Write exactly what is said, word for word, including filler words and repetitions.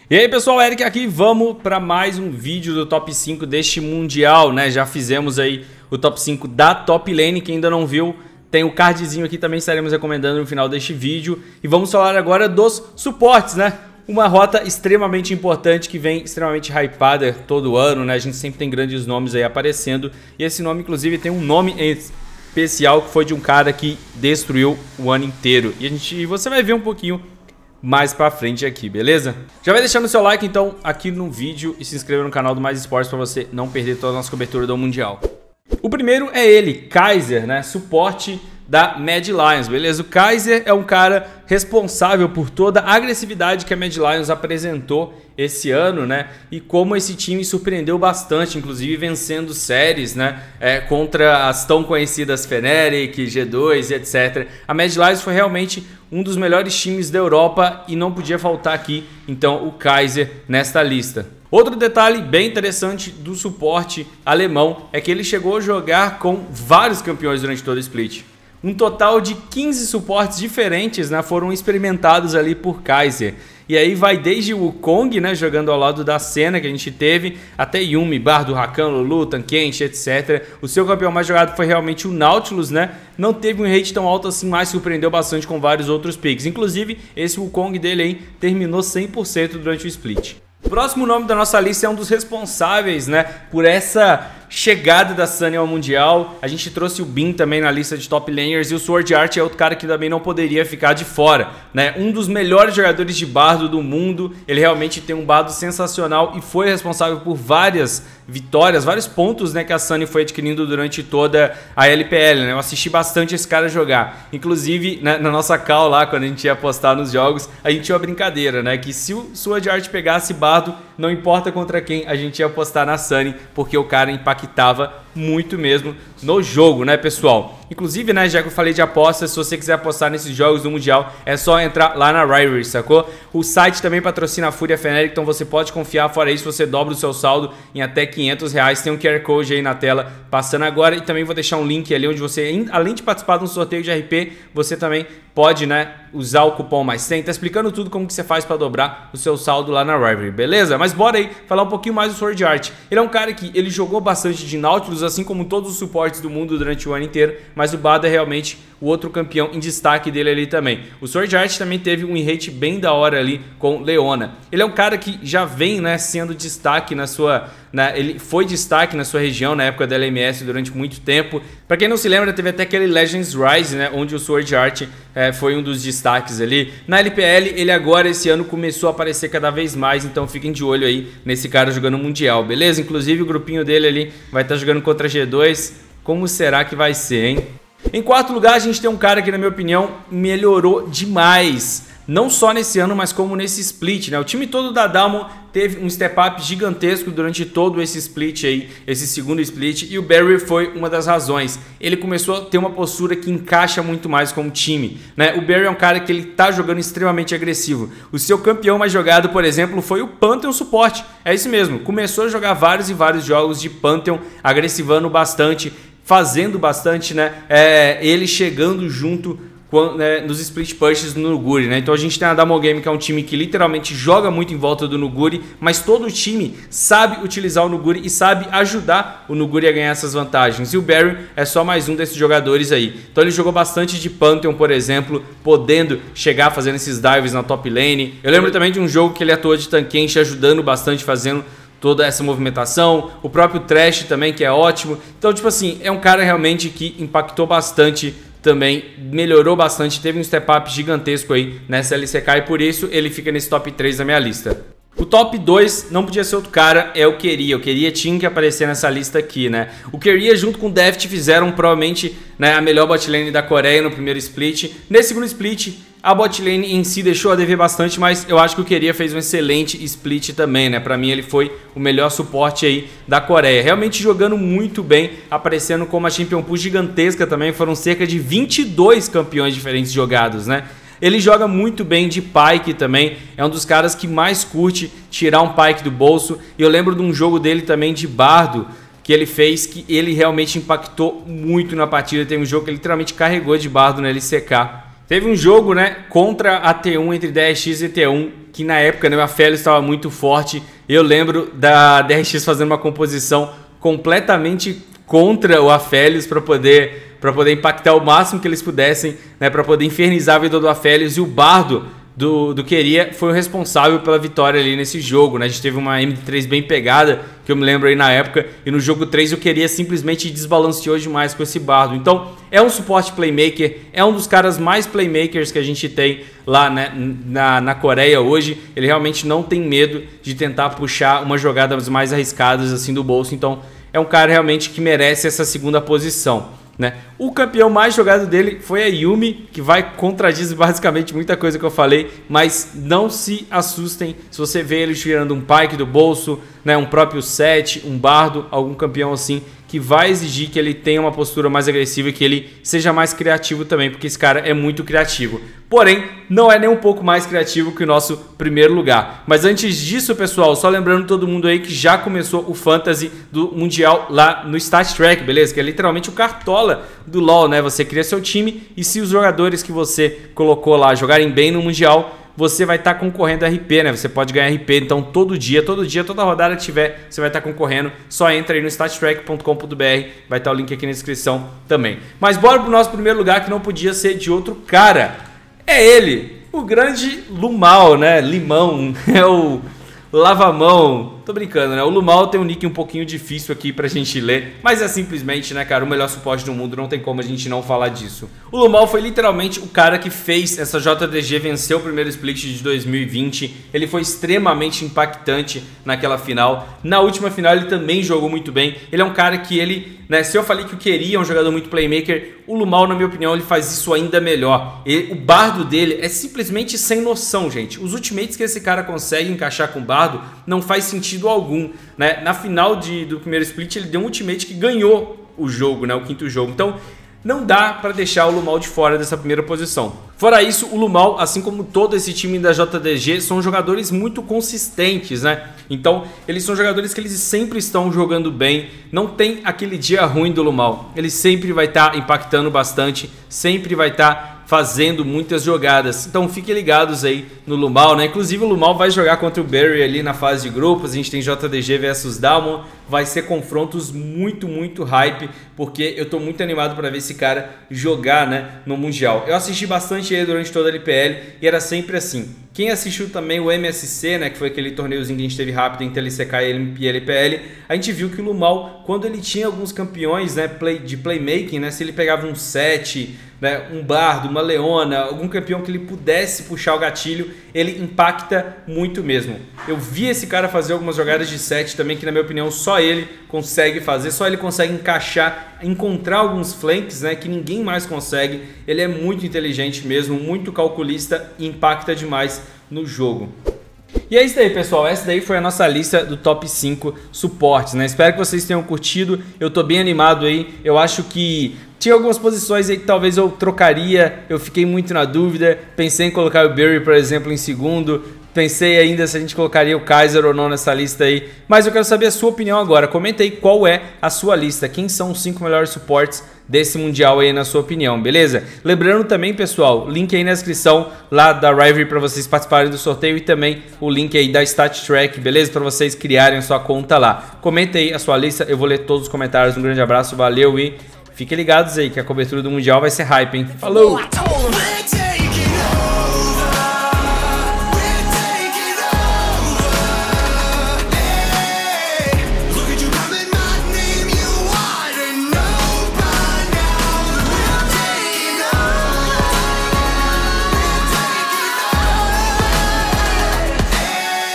E aí pessoal, Eric aqui, vamos para mais um vídeo do top cinco deste Mundial, né? Já fizemos aí o top cinco da top lane, quem ainda não viu, tem o cardzinho aqui, também estaremos recomendando no final deste vídeo. E vamos falar agora dos suportes, né? Uma rota extremamente importante que vem extremamente hypada todo ano, né? A gente sempre tem grandes nomes aí aparecendo. E esse nome, inclusive, tem um nome especial que foi de um cara que destruiu o ano inteiro. E a gente, você vai ver um pouquinho mais pra frente aqui, beleza? Já vai deixando o seu like então aqui no vídeo e se inscreva no canal do Mais Esportes para você não perder toda a nossa cobertura do Mundial. O primeiro é ele, Kaiser, né? Suporte da Mad Lions, beleza? O Kaiser é um cara responsável por toda a agressividade que a Mad Lions apresentou esse ano, né? E como esse time surpreendeu bastante, inclusive vencendo séries, né? É, contra as tão conhecidas Fnatic, G dois, etcétera. A Mad Lions foi realmente um dos melhores times da Europa e não podia faltar aqui, então, o Kaiser nesta lista. Outro detalhe bem interessante do suporte alemão é que ele chegou a jogar com vários campeões durante todo o split. Um total de quinze suportes diferentes, né, foram experimentados ali por Kaiser. E aí vai desde o Kong, né, jogando ao lado da Senna que a gente teve, até Yuumi, Bardo, Rakan, Lulu, Tankkench, etcétera. O seu campeão mais jogado foi realmente o Nautilus, né? Não teve um rate tão alto assim, mas surpreendeu bastante com vários outros picks. Inclusive, esse Wukong dele aí terminou cem por cento durante o split. O próximo nome da nossa lista é um dos responsáveis, né, por essa chegada da Sunny ao Mundial. A gente trouxe o Bin também na lista de top laners e o Sword Art é outro cara que também não poderia ficar de fora, né? Um dos melhores jogadores de bardo do mundo, ele realmente tem um bardo sensacional e foi responsável por várias vitórias, vários pontos, né, que a Sunny foi adquirindo durante toda a L P L, né? Eu assisti bastante esse cara jogar. Inclusive, né, na nossa call lá, quando a gente ia apostar nos jogos, a gente tinha uma brincadeira, né, que se o Sword Art pegasse bardo, não importa contra quem, a gente ia apostar na Sunny, porque o cara impactava muito mesmo no jogo, né, pessoal? Inclusive, né, já que eu falei de apostas, se você quiser apostar nesses jogos do Mundial, é só entrar lá na Rivalry, sacou? O site também patrocina a Fúria Fnatic, então você pode confiar. Fora isso, você dobra o seu saldo em até quinhentos reais. Tem um Q R Code aí na tela passando agora e também vou deixar um link ali onde você, além de participar de um sorteio de R P, você também pode, né, usar o cupom mais cem. Tá explicando tudo como que você faz para dobrar o seu saldo lá na Rivalry, beleza? Mas bora aí falar um pouquinho mais do Sword Art. Ele é um cara que ele jogou bastante de Nautilus, assim como todos os suportes do mundo durante o ano inteiro, mas o Bardo é realmente o outro campeão em destaque dele ali também. O Sword Art também teve um rate bem da hora ali com Leona. Ele é um cara que já vem, né, sendo destaque na sua... Né, ele foi destaque na sua região na época da L M S durante muito tempo. Pra quem não se lembra, teve até aquele Legends Rise, né, onde o Sword Art é, foi um dos destaques ali. Na L P L, ele agora esse ano começou a aparecer cada vez mais, então fiquem de olho aí nesse cara jogando Mundial, beleza? Inclusive o grupinho dele ali vai estar jogando contra G dois. Como será que vai ser, hein? Em quarto lugar, a gente tem um cara que, na minha opinião, melhorou demais. Não só nesse ano, mas como nesse split, né? O time todo da Dalmon teve um step up gigantesco durante todo esse split aí, esse segundo split, e o Barry foi uma das razões. Ele começou a ter uma postura que encaixa muito mais com o time, né? O Barry é um cara que ele tá jogando extremamente agressivo. O seu campeão mais jogado, por exemplo, foi o Pantheon Support. É isso mesmo, começou a jogar vários e vários jogos de Pantheon, agressivando bastante, fazendo bastante, né? É, ele chegando junto quando, né, nos split pushes no Nuguri, né? Então a gente tem a Dalmon Game, que é um time que literalmente joga muito em volta do Nuguri, mas todo o time sabe utilizar o Nuguri e sabe ajudar o Nuguri a ganhar essas vantagens. E o Barry é só mais um desses jogadores aí. Então ele jogou bastante de Pantheon, por exemplo, podendo chegar fazendo esses dives na top lane. Eu lembro também de um jogo que ele atuou de Tankkench, ajudando bastante, fazendo toda essa movimentação. O próprio Thresh também, que é ótimo. Então, tipo assim, é um cara realmente que impactou bastante também, melhorou bastante, teve um step up gigantesco aí nessa L C K e por isso ele fica nesse top três da minha lista. O top dois não podia ser outro cara, é o Keria. O Keria tinha que aparecer nessa lista aqui, né? O Keria junto com o Deft fizeram provavelmente, né, a melhor bot lane da Coreia no primeiro split. Nesse segundo split, a bot lane em si deixou a dever bastante, mas eu acho que o Keria fez um excelente split também, né? Pra mim ele foi o melhor suporte aí da Coreia. Realmente jogando muito bem, aparecendo com uma Champion Pool gigantesca também. Foram cerca de vinte e dois campeões diferentes jogados, né? Ele joga muito bem de Pyke também, é um dos caras que mais curte tirar um Pyke do bolso. E eu lembro de um jogo dele também de Bardo, que ele fez, que ele realmente impactou muito na partida. Tem um jogo que ele literalmente carregou de Bardo na L C K. Teve um jogo, né, contra a T um, entre D R X e T um, que na época, né, o Aphelios estava muito forte. Eu lembro da D R X fazendo uma composição completamente contra o Aphelios para poder, para poder impactar o máximo que eles pudessem, né, para poder infernizar a vida do Aphelios, e o Bardo do, do Keria foi o responsável pela vitória ali nesse jogo, né? A gente teve uma M D três bem pegada, que eu me lembro aí na época, e no jogo três o Keria simplesmente desbalanceou demais com esse Bardo. Então é um suporte playmaker, é um dos caras mais playmakers que a gente tem lá, né, na, na Coreia hoje. Ele realmente não tem medo de tentar puxar umas jogadas mais arriscadas assim do bolso, então é um cara realmente que merece essa segunda posição, né? O campeão mais jogado dele foi a Yuumi, que vai contradizer basicamente muita coisa que eu falei, mas não se assustem se você vê ele tirando um Pyke do bolso, né, um próprio Sett, um Bardo, algum campeão assim, que vai exigir que ele tenha uma postura mais agressiva e que ele seja mais criativo também, porque esse cara é muito criativo. Porém, não é nem um pouco mais criativo que o nosso primeiro lugar. Mas antes disso, pessoal, só lembrando todo mundo aí que já começou o Fantasy do Mundial lá no StatTrak, beleza? Que é literalmente o cartola do LoL, né? Você cria seu time e se os jogadores que você colocou lá jogarem bem no Mundial, você vai estar tá concorrendo a R P, né? Você pode ganhar R P, então todo dia, todo dia, toda rodada que tiver, você vai estar tá concorrendo. Só entra aí no stattrack ponto com ponto br, vai estar tá o link aqui na descrição também. Mas bora pro nosso primeiro lugar, que não podia ser de outro cara. É ele, o grande Lumal, né? Limão, é o Lavamão. Tô brincando, né? O Lumal tem um nick um pouquinho difícil aqui pra gente ler, mas é simplesmente, né, cara, o melhor suporte do mundo, não tem como a gente não falar disso. O Lumal foi literalmente o cara que fez essa J D G vencer o primeiro split de dois mil e vinte. Ele foi extremamente impactante naquela final. Na última final ele também jogou muito bem. Ele é um cara que ele, né, se eu falei que eu queria um jogador muito playmaker, o Lumal, na minha opinião, ele faz isso ainda melhor. Ele, o Bardo dele é simplesmente sem noção, gente. Os ultimates que esse cara consegue encaixar com o Bardo não faz sentido algum, né? Na final de, do primeiro split ele deu um ultimate que ganhou o jogo, né? O quinto jogo. Então não dá para deixar o Lumal de fora dessa primeira posição. Fora isso, o Lumal, assim como todo esse time da J D G, são jogadores muito consistentes, né? Então eles são jogadores que eles sempre estão jogando bem. Não tem aquele dia ruim do Lumal. Ele sempre vai estar tá impactando bastante, sempre vai estar tá fazendo muitas jogadas. Então fiquem ligados aí no Lumal, né? Inclusive o Lumal vai jogar contra o Barry ali na fase de grupos. A gente tem J D G versus Dalmon. Vai ser confrontos muito, muito hype, porque eu tô muito animado para ver esse cara jogar, né, no Mundial. Eu assisti bastante ele durante toda a L P L e era sempre assim. Quem assistiu também o M S C, né, que foi aquele torneiozinho que a gente teve rápido entre L C K e L P L, a gente viu que o Lumal, quando ele tinha alguns campeões, né, play, de playmaking, né, se ele pegava um Sett, né, um Bardo, uma Leona, algum campeão que ele pudesse puxar o gatilho, ele impacta muito mesmo. Eu vi esse cara fazer algumas jogadas de Sett também, que na minha opinião só ele consegue fazer, só ele consegue encaixar, encontrar alguns flanks, né, que ninguém mais consegue. Ele é muito inteligente mesmo, muito calculista e impacta demais no jogo. E é isso aí, pessoal, essa daí foi a nossa lista do top cinco suportes, né? Espero que vocês tenham curtido, eu tô bem animado aí. Eu acho que tinha algumas posições aí que talvez eu trocaria, eu fiquei muito na dúvida. Pensei em colocar o Barry, por exemplo, em segundo. Pensei ainda se a gente colocaria o Kaiser ou não nessa lista aí. Mas eu quero saber a sua opinião agora. Comenta aí qual é a sua lista. Quem são os cinco melhores suportes desse Mundial aí, na sua opinião, beleza? Lembrando também, pessoal, link aí na descrição lá da Rivalry para vocês participarem do sorteio e também o link aí da StatTrak, beleza? Para vocês criarem a sua conta lá. Comenta aí a sua lista, eu vou ler todos os comentários. Um grande abraço, valeu e fiquem ligados aí que a cobertura do Mundial vai ser hype, hein? Falou!